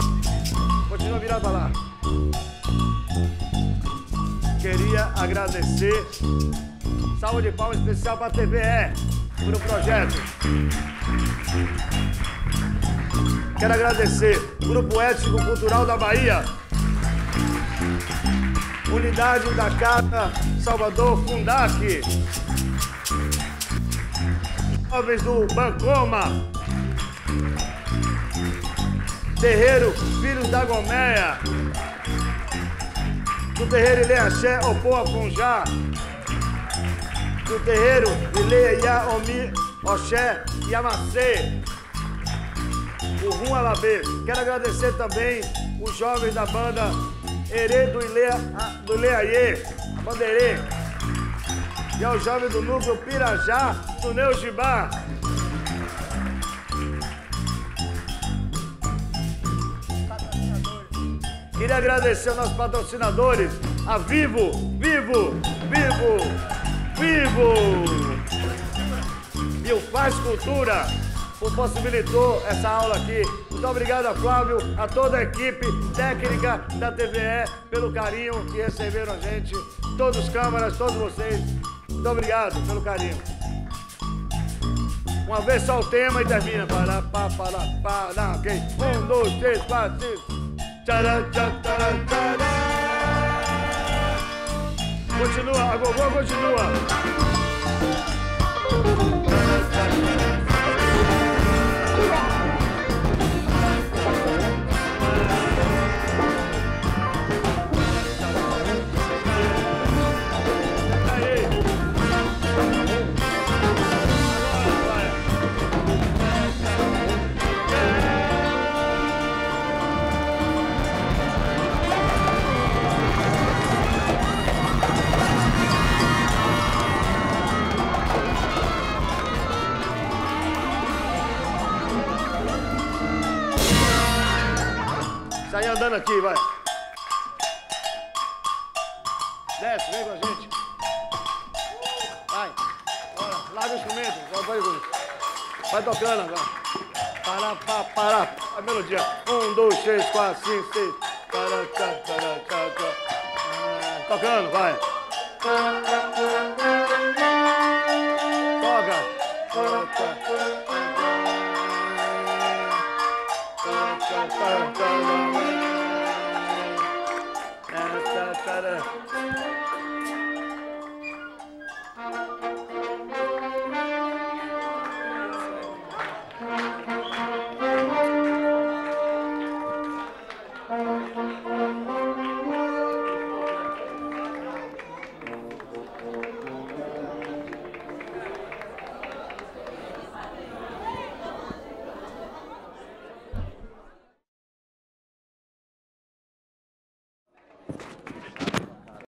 Speaker 2: Continua virado pra lá. Queria agradecer. Salva de palmas especial para a T V E, pelo projeto. Quero agradecer Grupo Étnico Cultural da Bahia, Unidade da Casa Salvador Fundac, Jovens do Bancoma, Terreiro Filhos da Gomeia, do Terreiro Ilê Axé Opoa Funjá, do Terreiro Ilê Ia Omi Oxé Yamacê, o Rum Alabê. Quero agradecer também os jovens da banda Herê do Ilê, do Ilê Aiê, Bandeirê, e aos jovens do núcleo Pirajá do Neugibá. Queria agradecer aos nossos patrocinadores, a Vivo, Vivo, Vivo, Vivo! E o Faz Cultura, por possibilitou essa aula aqui. Muito obrigado a Flávio, a toda a equipe técnica da T V E, pelo carinho que receberam a gente, todos os câmaras, todos vocês. Muito obrigado pelo carinho. Uma vez só o tema e termina. Para, para, para, para, ok? Um, dois, três, quatro, cinco. Tcharam, tcharam, tcharam, tcharam. Continua, a gogô continua. Sai andando aqui, vai. Desce, vem com a gente. Vai. Bora, larga o instrumento. Vai, vai tocando agora. Para, para, para. A melodia. Um, dois, três, quatro, cinco, seis. Para, para, para, para, para. Tocando, vai. Toca. Obrigado.